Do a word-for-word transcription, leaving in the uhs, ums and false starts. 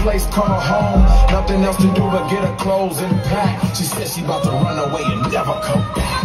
place called home. Nothing else to do but get her clothes and pack. She said she about to run away and never come back.